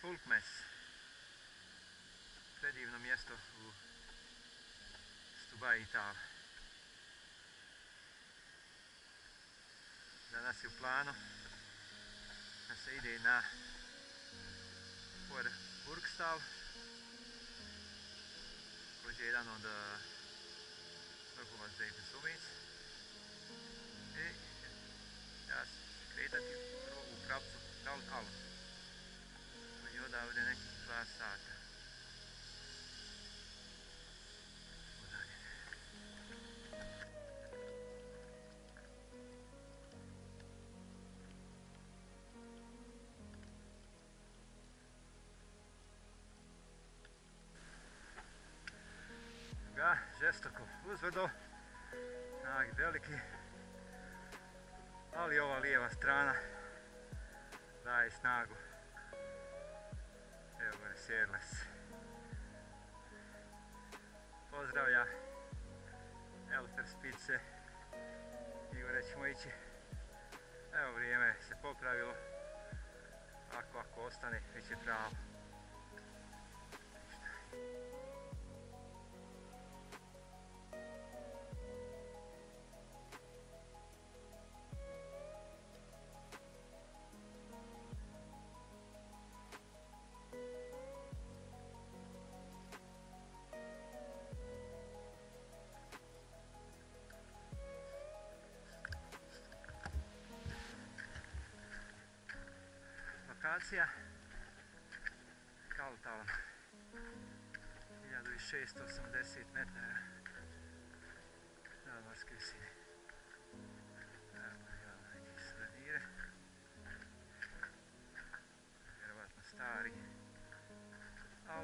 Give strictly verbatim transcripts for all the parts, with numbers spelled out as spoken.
Fulkmes. Predivno mjesto u Stubai, Italiji. Danas je u planu da se ide na Por Burgstal, koji je jedan od vrhova Zefe Summits. I ja ću kretati prvo u pravcu Dalt Alp. On je odavde nekih dva sata. Ga, žestoko uzbrdo, nag veliki, ali ova lijeva strana daje snagu. Evo gore Sjerles. Pozdravlja Elferspitze. I gore ćemo ići. Evo, vrijeme se popravilo. Ako, ako ostane, već je pravo. Lokacija Kaltalm, hiljadu šesto osamdeset metara nadmorske visine. Evo, imamo neke suvenire, vjerovatno stari, ali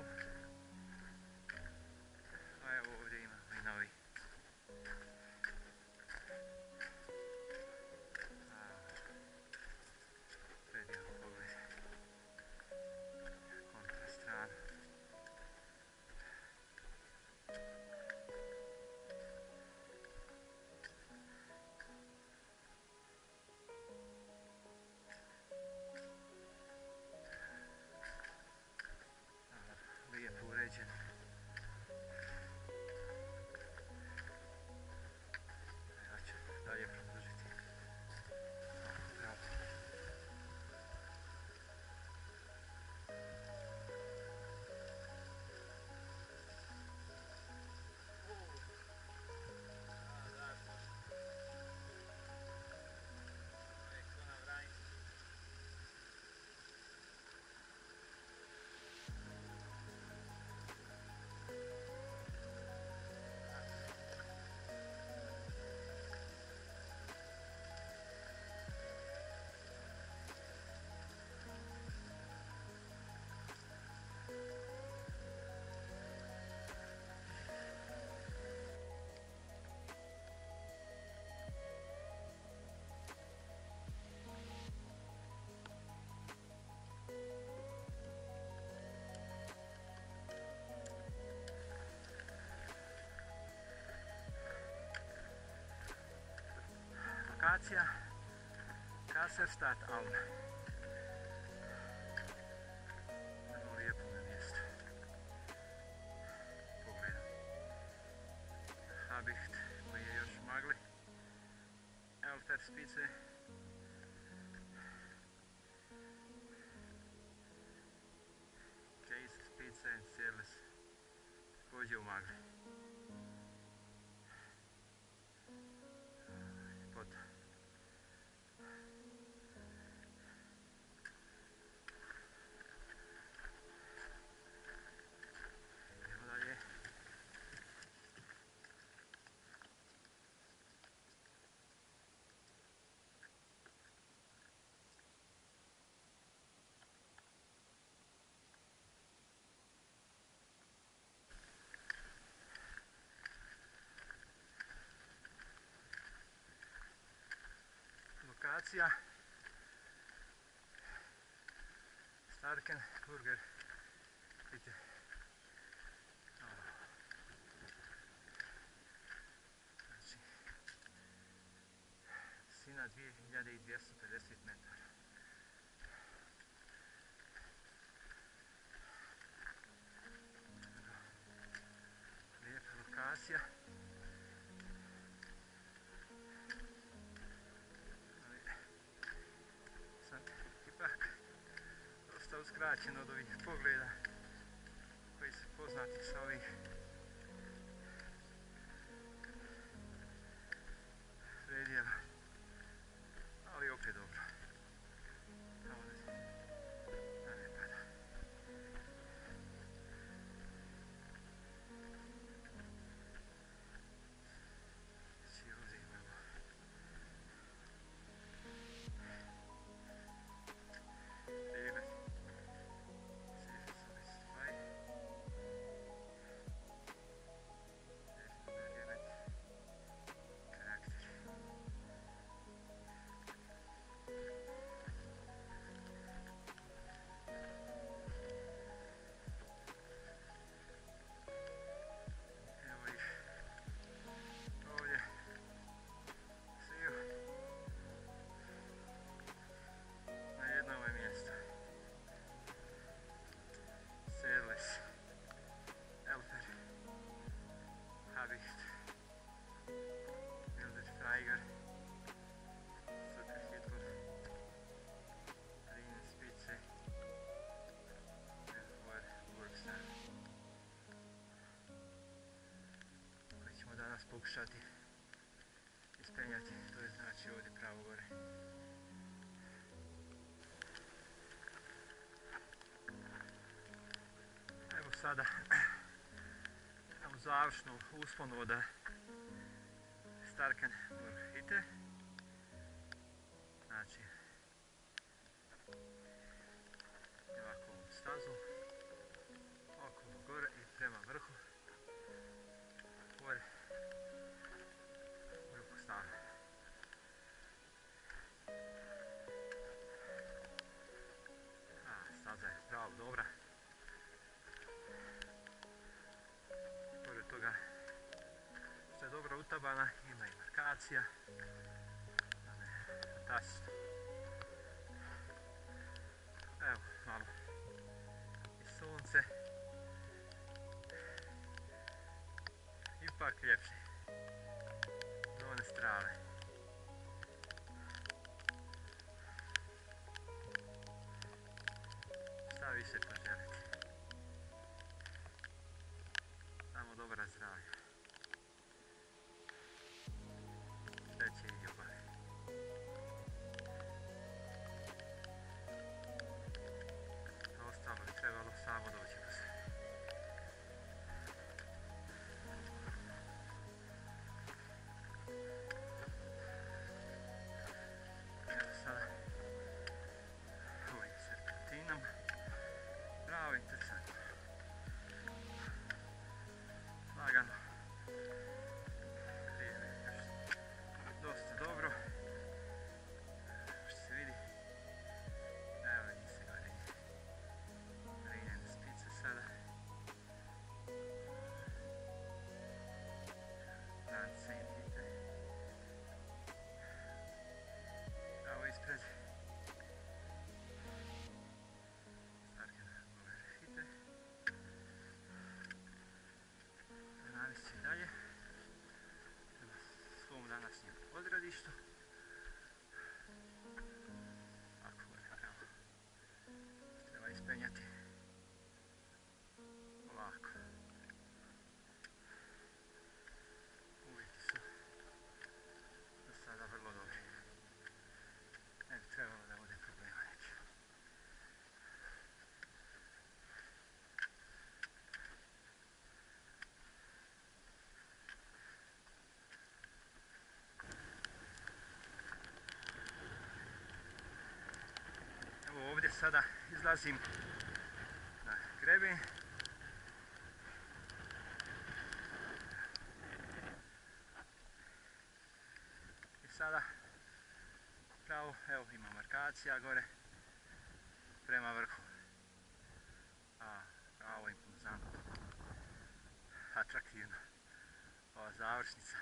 a evo ovdje imamo i novi. Lijepo uređen. Ja ću dalje produžiti. Lokacija Kasselstad Alm. Vrlo lijepo mjesto. Pogledam. Habicht koji je još magli. Elferspitze. Keiserspitze i Sjerles također u magli. Ljepota. Idemo dalje. Lokacija Starkenburger. Vidite. Znači, visina dvije hiljade dvjesto pedeset metara. vraćen od ovih pogleda koji su poznati sa ovih predjela, ali opet dobro. Samo da, da ne pada. Znači ovdje imamo devet, sedam, osam, dva, devet, karakter. Evo ih ovdje sviju na jednom mjestu. Sedles, Elfer, Habicht, Wilder Tiger, Super Hitler, Green Spitze, Elfer, Workstar, koji ćemo danas pokušati ispenjati, to je znači ovdje pravo gore. Evo sada u završnu usponu od Starken Morhite. Znači, ovako ovu stazu, okolo gore i prema vrhu, gore, vrhu stana. A, staza je pravo dobra. Pored toga što je dobro utabana, ima i markacija. Fantastično. Evo, malo i sunce. Ipak ljepše. Do one strane. Šta više poželiti? Samo dobra zdravlja. Sreće i ljubavi. Ostalo bi trebalo samo doći do sebe. Evo sada ovim serpentinom. Bravo, interesantno. Lagano. Vrijeme je još dosta dobro. Što se vidi. Evo vidi se gore. Rinjene spice sada. Rance i hite. Pravo ispred. Starken Morhite. Navesti dalje prema svom današnjem odredištu. Ako gore pravo treba ispenjati polako. Uvjeti su do sada vrlo dobri. Ne bi trebalo da bude problema neki. Evo ovdje sada izlazim na greben. I sada pravo, evo ima markacija gore prema vrhu. A, pravo impozantno. Atraktivno. Ova završnica.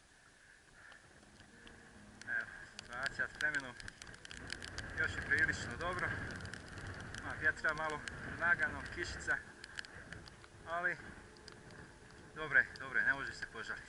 Evo, situacija s vremenom još je prilično dobro. Ima vjetra malo, lagano, kišica, ali dobro je, dobro je, ne može se požaliti.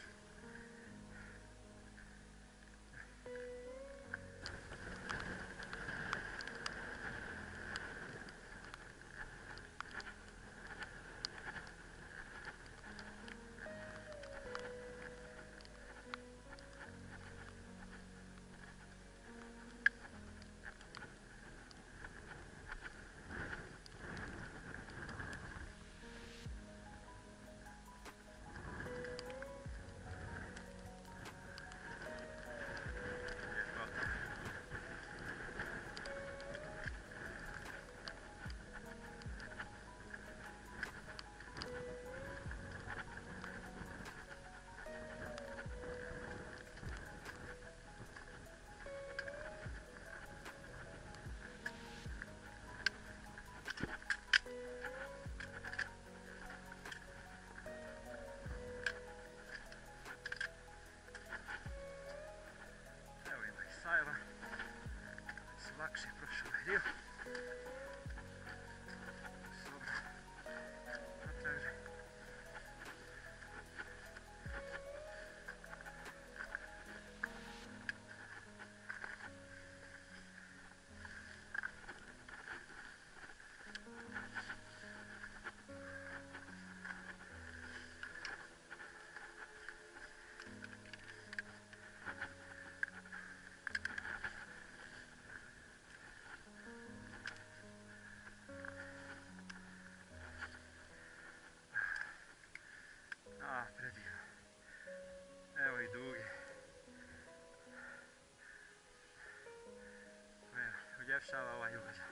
završava ovaj ugođaj.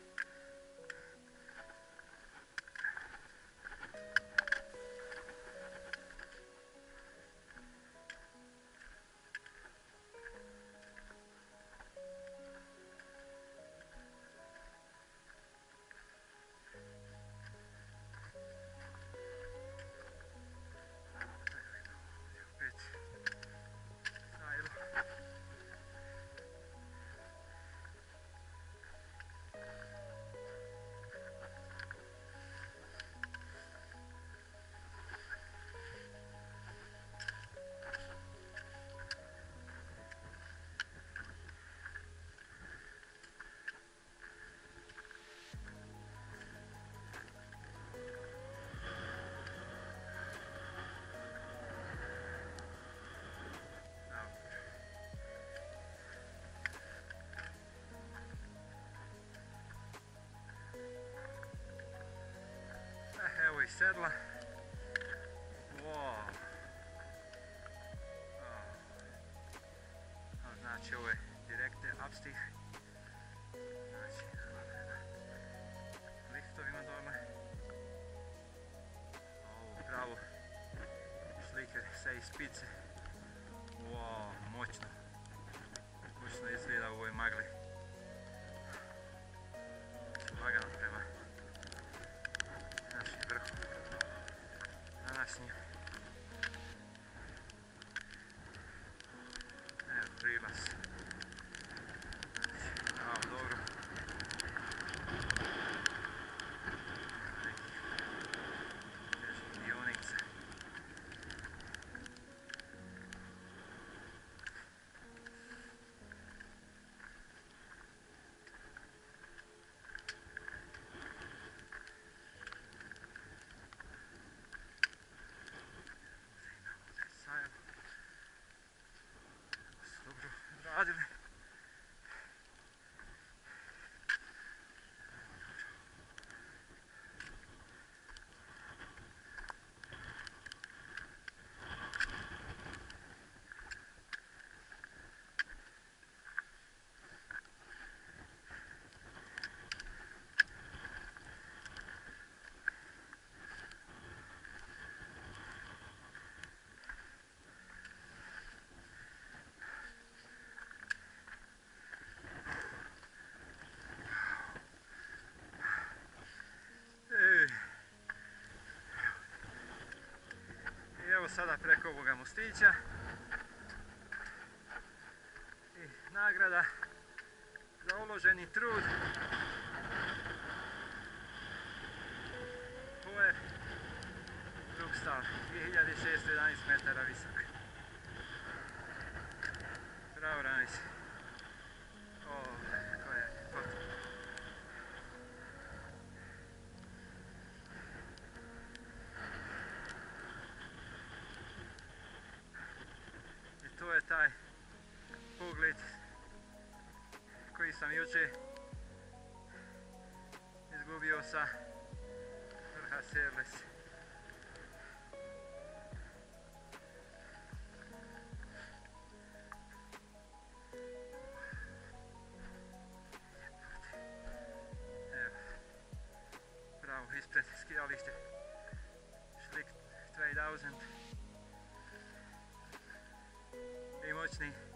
Iz sedla. Wow. Oh. Znači ovo je direktni upstih. Znači na liftovima dole. Ovo pravo slike sa ispice. Wow, moćno. Moćno izgleda u ovoj magli. Lagano prema našem vrhu. Današnji. Evo prilaz. Znači, malo dobro. Nekih dionica. Radili. Evo sada preko ovoga mostića i nagrada za uloženi trud. Ovo je Drugstav, dvije hiljade šesto jedanaest metara visok. Bravo Ranis. O, to je foto. To je taj pogled koji sam jučer izgubio sa vrha Serles. Evo, pravo ispred skijalište Schlick dvije tisuće i moćni